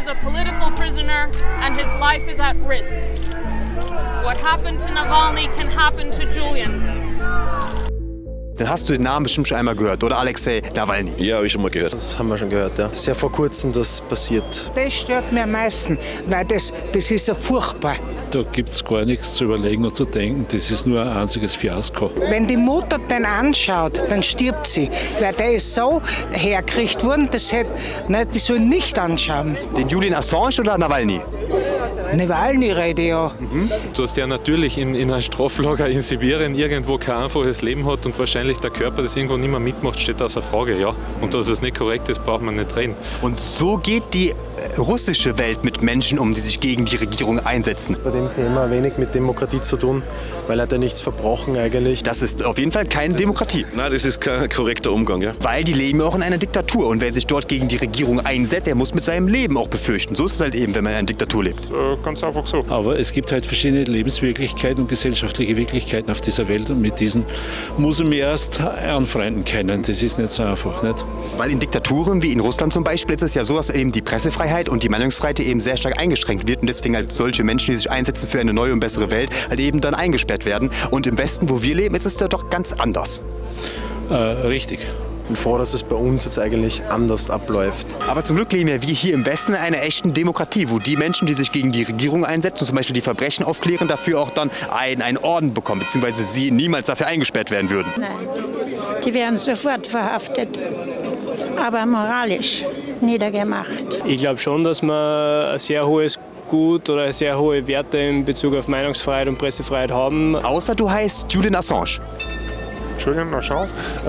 is a political prisoner and his life is at risk. What happened to Navalny can happen to Julian. Dann hast du den Namen bestimmt schon einmal gehört, oder Alexei Nawalny? Ja, habe ich schon mal gehört. Das haben wir schon gehört, ja. Sehr vor kurzem das passiert. Das stört mich am meisten, weil das ist ja furchtbar. Da gibt es gar nichts zu überlegen und zu denken, das ist nur ein einziges Fiasko. Wenn die Mutter den anschaut, dann stirbt sie, weil der ist so hergekriegt worden, die soll nicht anschauen. Den Julian Assange oder Nawalny? Nawalny rede ja. Dass der natürlich in einem Straflager in Sibirien irgendwo kein einfaches Leben hat und wahrscheinlich der Körper das irgendwo nicht mehr mitmacht, steht außer Frage, ja. Und dass es nicht korrekt ist, braucht man nicht reden. Und so geht die russische Welt mit Menschen um, die sich gegen die Regierung einsetzen. Bei dem Thema wenig mit Demokratie zu tun, weil er hat ja nichts verbrochen eigentlich. Das ist auf jeden Fall keine Demokratie. Nein, das ist kein korrekter Umgang, ja. Weil die leben auch in einer Diktatur und wer sich dort gegen die Regierung einsetzt, der muss mit seinem Leben auch befürchten. So ist es halt eben, wenn man in einer Diktatur lebt. Ganz einfach so. Aber es gibt halt verschiedene Lebenswirklichkeiten und gesellschaftliche Wirklichkeiten auf dieser Welt und mit diesen muss man erst anfreunden können. Das ist nicht so einfach, nicht? Weil in Diktaturen wie in Russland zum Beispiel ist es ja so, dass eben die Pressefreiheit und die Meinungsfreiheit eben sehr stark eingeschränkt wird und deswegen halt solche Menschen, die sich einsetzen für eine neue und bessere Welt, halt eben dann eingesperrt werden. Und im Westen, wo wir leben, ist es ja doch ganz anders. Richtig. Ich bin froh, dass es bei uns jetzt eigentlich anders abläuft. Aber zum Glück leben wir hier im Westen in einer echten Demokratie, wo die Menschen, die sich gegen die Regierung einsetzen, zum Beispiel die Verbrechen aufklären, dafür auch dann einen Orden bekommen, beziehungsweise sie niemals dafür eingesperrt werden würden. Nein, die werden sofort verhaftet, aber moralisch niedergemacht. Ich glaube schon, dass man ein sehr hohes Gut oder sehr hohe Werte in Bezug auf Meinungsfreiheit und Pressefreiheit haben. Außer du heißt Julian Assange. Julian Assange,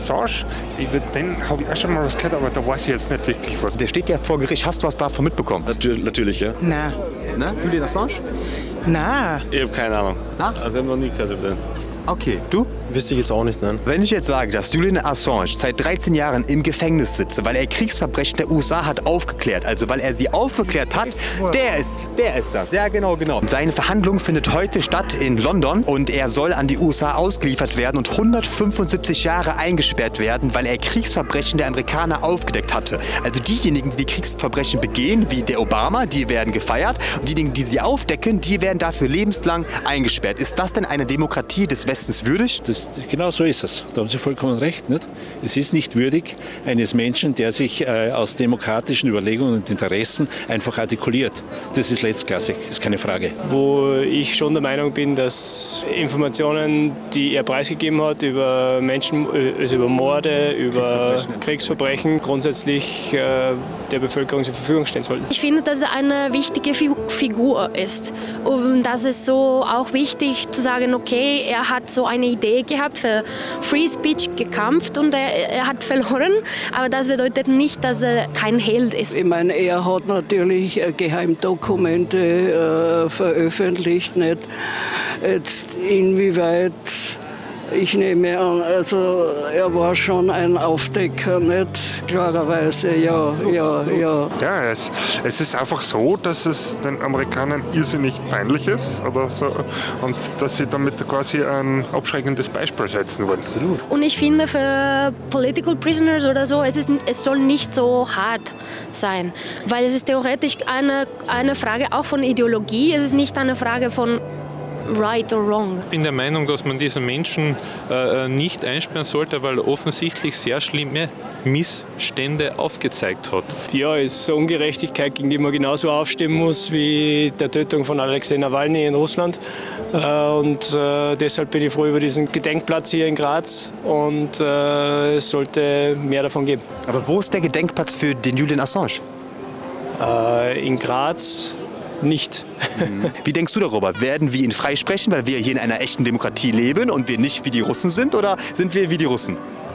den habe ich auch schon mal was gehört, aber da weiß ich jetzt nicht wirklich was. Der steht ja vor Gericht. Hast du was davon mitbekommen? Natürlich, ja. Nein. Na, Julian Assange? Nein. Ich habe keine Ahnung. Na? Also ich habe noch nie gehört über den. Okay, du? Wüsste ich jetzt auch nicht, nein. Wenn ich jetzt sage, dass Julian Assange seit 13 Jahren im Gefängnis sitzt, weil er Kriegsverbrechen der USA hat aufgeklärt, also weil er sie aufgeklärt hat, der ist das. Ja, genau. Und seine Verhandlung findet heute statt in London und er soll an die USA ausgeliefert werden und 175 Jahre eingesperrt werden, weil er Kriegsverbrechen der Amerikaner aufgedeckt hatte. Also diejenigen, die Kriegsverbrechen begehen, wie der Obama, die werden gefeiert und diejenigen, die sie aufdecken, die werden dafür lebenslang eingesperrt. Ist das denn eine Demokratie des Westens würdig? Genau so ist es. Da haben Sie vollkommen recht. Nicht? Es ist nicht würdig eines Menschen, der sich aus demokratischen Überlegungen und Interessen einfach artikuliert. Das ist letztklassig, ist keine Frage. Wo ich schon der Meinung bin, dass Informationen, die er preisgegeben hat über Menschen, also über Morde, über Kriegsverbrechen, grundsätzlich der Bevölkerung zur Verfügung stehen sollten. Ich finde, dass er eine wichtige Figur ist. Und das ist so auch wichtig zu sagen, okay, er hat so eine Idee gehabt, für Free Speech gekämpft und er hat verloren. Aber das bedeutet nicht, dass er kein Held ist. Ich meine, er hat natürlich Geheimdokumente veröffentlicht, nicht? Jetzt inwieweit, ich nehme an, also er war schon ein Aufdecker, nicht? Klarerweise, ja. Ja, es ist einfach so, dass es den Amerikanern irrsinnig peinlich ist oder so und dass sie damit quasi ein abschreckendes Beispiel setzen wollen. Absolut. Und ich finde, für Political Prisoners oder so, es soll nicht so hart sein, weil es ist theoretisch eine Frage auch von Ideologie, es ist nicht eine Frage von right or wrong. Ich bin der Meinung, dass man diese Menschen nicht einsperren sollte, weil er offensichtlich sehr schlimme Missstände aufgezeigt hat. Ja, es ist eine Ungerechtigkeit, gegen die man genauso aufstehen muss wie der Tötung von Alexei Nawalny in Russland. Und deshalb bin ich froh über diesen Gedenkplatz hier in Graz und es sollte mehr davon geben. Aber wo ist der Gedenkplatz für den Julian Assange? In Graz nicht. Wie denkst du darüber? Werden wir ihn freisprechen, weil wir hier in einer echten Demokratie leben und wir nicht wie die Russen sind? Oder sind wir wie die Russen?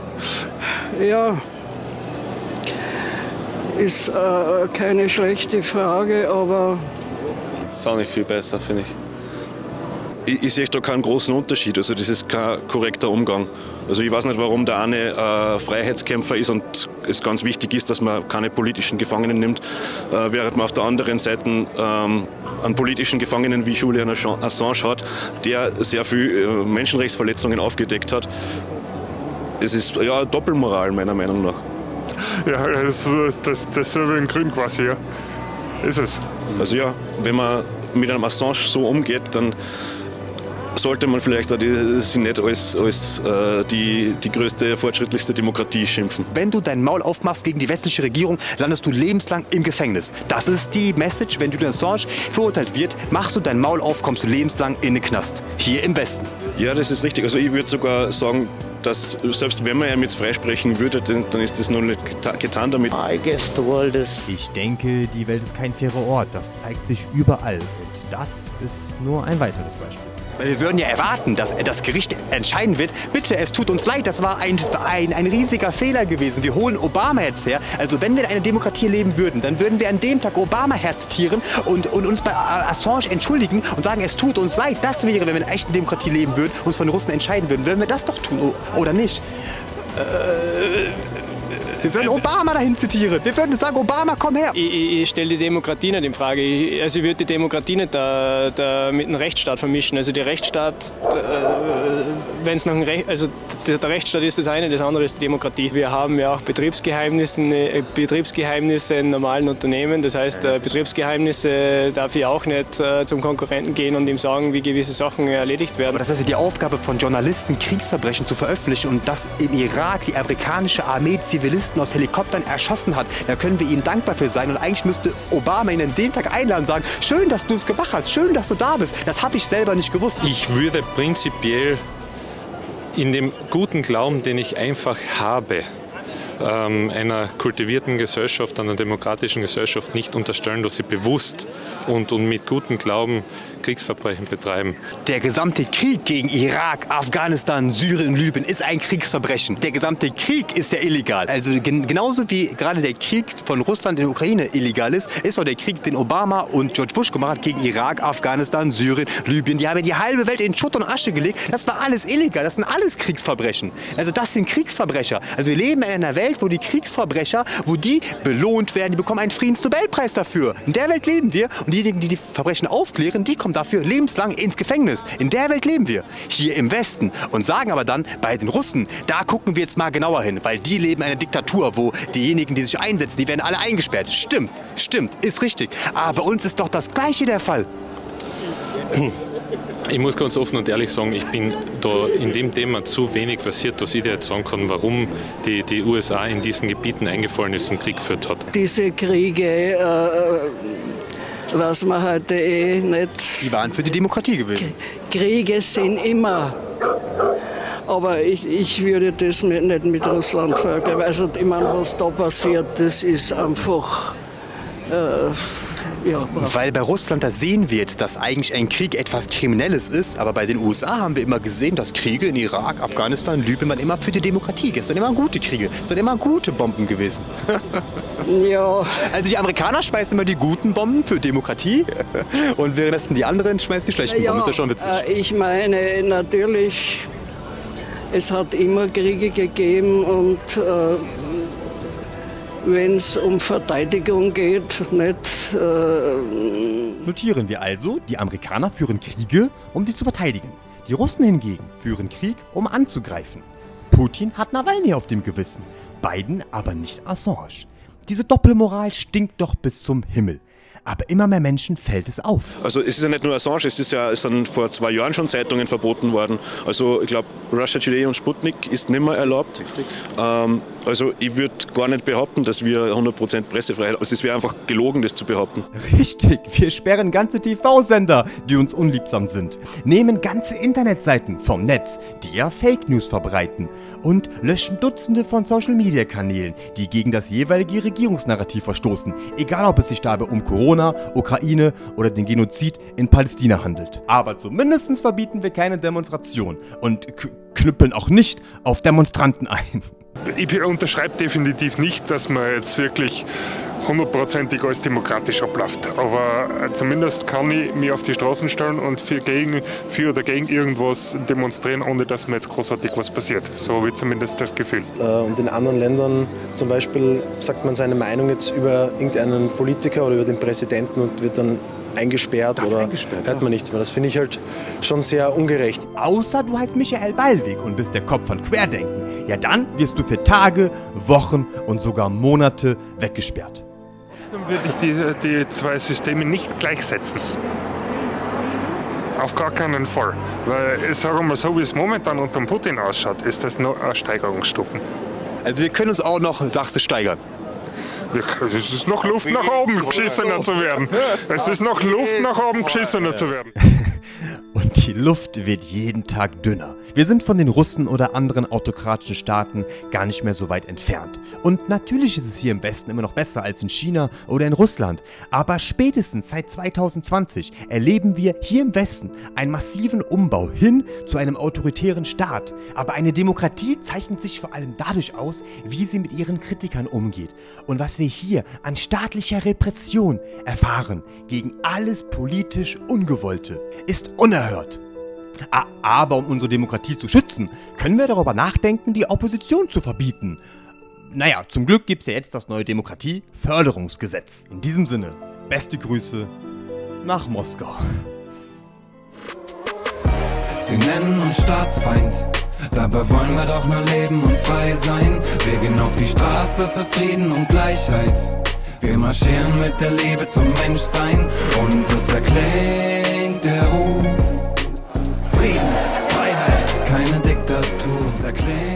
Ja, ist keine schlechte Frage, aber... Das ist auch nicht viel besser, finde ich. Ich sehe da keinen großen Unterschied. Also das ist kein korrekter Umgang. Also ich weiß nicht, warum der eine Freiheitskämpfer ist und es ganz wichtig ist, dass man keine politischen Gefangenen nimmt, während man auf der anderen Seite einen politischen Gefangenen wie Julian Assange hat, der sehr viel Menschenrechtsverletzungen aufgedeckt hat. Es ist ja Doppelmoral meiner Meinung nach. Ja, das ist dasselbe in Grün quasi, ja. ist es. Also ja, wenn man mit einem Assange so umgeht, dann sollte man vielleicht auch sie nicht als die größte, fortschrittlichste Demokratie schimpfen. Wenn du dein Maul aufmachst gegen die westliche Regierung, landest du lebenslang im Gefängnis. Das ist die Message. Wenn Julian Assange verurteilt wird, machst du dein Maul auf, kommst du lebenslang in den Knast. Hier im Westen. Ja, das ist richtig. Also ich würde sogar sagen, dass selbst wenn man ihm jetzt freisprechen würde, dann ist das noch nicht getan damit. Ich denke, die Welt ist kein fairer Ort. Das zeigt sich überall. Und das ist nur ein weiteres Beispiel. Weil wir würden ja erwarten, dass das Gericht entscheiden wird. Bitte, es tut uns leid, das war ein riesiger Fehler gewesen. Wir holen Obama jetzt her. Also wenn wir in einer Demokratie leben würden, dann würden wir an dem Tag Obama herzitieren und uns bei Assange entschuldigen und sagen, es tut uns leid. Das wäre, wenn wir in einer echten Demokratie leben würden, uns von den Russen entscheiden würden. Würden wir das doch tun, oder nicht? Wir würden Obama dahin zitieren. Wir würden sagen, Obama, komm her. Ich stelle die Demokratie nicht in Frage. Ich würde die Demokratie nicht da mit dem Rechtsstaat vermischen. Also der Rechtsstaat, wenn es nach dem also der Rechtsstaat ist das eine, das andere ist die Demokratie. Wir haben ja auch Betriebsgeheimnisse in normalen Unternehmen. Das heißt, Betriebsgeheimnisse darf ich auch nicht zum Konkurrenten gehen und ihm sagen, wie gewisse Sachen erledigt werden. Aber das ist ja die Aufgabe von Journalisten, Kriegsverbrechen zu veröffentlichen und dass im Irak die amerikanische Armee Zivilisten aus Helikoptern erschossen hat. Da können wir ihnen dankbar für sein und eigentlich müsste Obama ihn an dem Tag einladen und sagen, schön, dass du es gemacht hast, schön, dass du da bist. Das habe ich selber nicht gewusst. Ich würde prinzipiell in dem guten Glauben, den ich einfach habe, einer kultivierten Gesellschaft, einer demokratischen Gesellschaft nicht unterstellen, dass sie bewusst und mit gutem Glauben Kriegsverbrechen betreiben. Der gesamte Krieg gegen Irak, Afghanistan, Syrien, Libyen ist ein Kriegsverbrechen. Der gesamte Krieg ist ja illegal. Also genauso wie gerade der Krieg von Russland in der Ukraine illegal ist, ist auch der Krieg, den Obama und George Bush gemacht hat gegen Irak, Afghanistan, Syrien, Libyen. Die haben ja die halbe Welt in Schutt und Asche gelegt. Das war alles illegal. Das sind alles Kriegsverbrechen. Also das sind Kriegsverbrecher. Also wir leben in einer Welt, wo die Kriegsverbrecher, wo die belohnt werden, die bekommen einen Friedensnobelpreis dafür. In der Welt leben wir und diejenigen, die die Verbrechen aufklären, die kommen dafür lebenslang ins Gefängnis. In der Welt leben wir, hier im Westen und sagen aber dann, bei den Russen, da gucken wir jetzt mal genauer hin, weil die leben in einer Diktatur, wo diejenigen, die sich einsetzen, die werden alle eingesperrt. Stimmt, ist richtig. Aber bei uns ist doch das Gleiche der Fall. Ich muss ganz offen und ehrlich sagen, ich bin da in dem Thema zu wenig versiert, dass ich dir jetzt sagen kann, warum die USA in diesen Gebieten eingefallen ist und Krieg geführt hat. Diese Kriege, was man heute nicht... Die waren für die Demokratie gewesen. Kriege sind immer. Aber ich würde das nicht mit Russland vergleichen. Also, ich meine, was da passiert, das ist einfach... ja, weil bei Russland da sehen wir jetzt, dass eigentlich ein Krieg etwas Kriminelles ist, aber bei den USA haben wir immer gesehen, dass Kriege in Irak, Afghanistan, Libyen waren immer für die Demokratie. Es sind immer gute Kriege, es sind immer gute Bomben gewesen. Ja. Also die Amerikaner schmeißen immer die guten Bomben für Demokratie und währenddessen die anderen schmeißen die schlechten Bomben. Ist ja schon witzig. Ich meine, natürlich, es hat immer Kriege gegeben und wenn es um Verteidigung geht, nicht... Notieren wir also, die Amerikaner führen Kriege, um die zu verteidigen. Die Russen hingegen führen Krieg, um anzugreifen. Putin hat Nawalny auf dem Gewissen, Biden aber nicht Assange. Diese Doppelmoral stinkt doch bis zum Himmel. Aber immer mehr Menschen fällt es auf. Also es ist ja nicht nur Assange, es ist dann vor 2 Jahren schon Zeitungen verboten worden. Also ich glaube, Russia Today und Sputnik ist nicht mehr erlaubt. Also ich würde gar nicht behaupten, dass wir 100% Pressefreiheit haben. Also es wäre einfach gelogen, das zu behaupten. Richtig, wir sperren ganze TV-Sender, die uns unliebsam sind. Nehmen ganze Internetseiten vom Netz, die ja Fake News verbreiten. Und löschen Dutzende von Social-Media-Kanälen, die gegen das jeweilige Regierungsnarrativ verstoßen. Egal, ob es sich dabei um Corona, Ukraine oder den Genozid in Palästina handelt. Aber zumindest verbieten wir keine Demonstration und knüppeln auch nicht auf Demonstranten ein. Ich unterschreibe definitiv nicht, dass man jetzt wirklich 100%ig alles demokratisch abläuft. Aber zumindest kann ich mich auf die Straßen stellen und für oder gegen irgendwas demonstrieren, ohne dass mir jetzt großartig was passiert. So habe ich zumindest das Gefühl. Und in anderen Ländern zum Beispiel sagt man seine Meinung jetzt über irgendeinen Politiker oder über den Präsidenten und wird dann eingesperrt oder hört man nichts mehr. Das finde ich halt schon sehr ungerecht. Außer du heißt Michael Ballweg und bist der Kopf von Querdenken. Ja, dann wirst du für Tage, Wochen und sogar Monate weggesperrt. Trotzdem würde ich die zwei Systeme nicht gleichsetzen. Auf gar keinen Fall. Weil ich sage mal, so wie es momentan unter Putin ausschaut, ist das nur eine Steigerungsstufen. Also wir können uns auch noch, sagst du, steigern. Es ist noch Luft nach oben, geschissener zu werden. Es ist noch Luft nach oben, geschissener zu werden. Und die Luft wird jeden Tag dünner. Wir sind von den Russen oder anderen autokratischen Staaten gar nicht mehr so weit entfernt. Und natürlich ist es hier im Westen immer noch besser als in China oder in Russland. Aber spätestens seit 2020 erleben wir hier im Westen einen massiven Umbau hin zu einem autoritären Staat. Aber eine Demokratie zeichnet sich vor allem dadurch aus, wie sie mit ihren Kritikern umgeht. Und was wir hier an staatlicher Repression erfahren gegen alles politisch Ungewollte, ist unerhört. Aber um unsere Demokratie zu schützen, können wir darüber nachdenken, die Opposition zu verbieten. Naja, zum Glück gibt es ja jetzt das neue Demokratieförderungsgesetz. In diesem Sinne, beste Grüße nach Moskau. Sie nennen uns Staatsfeind, dabei wollen wir doch nur leben und frei sein. Wir gehen auf die Straße für Frieden und Gleichheit. Wir marschieren mit der Liebe zum Menschsein und es erklingt der Ruf. Frieden, Freiheit, keine Diktatur, es erklingt.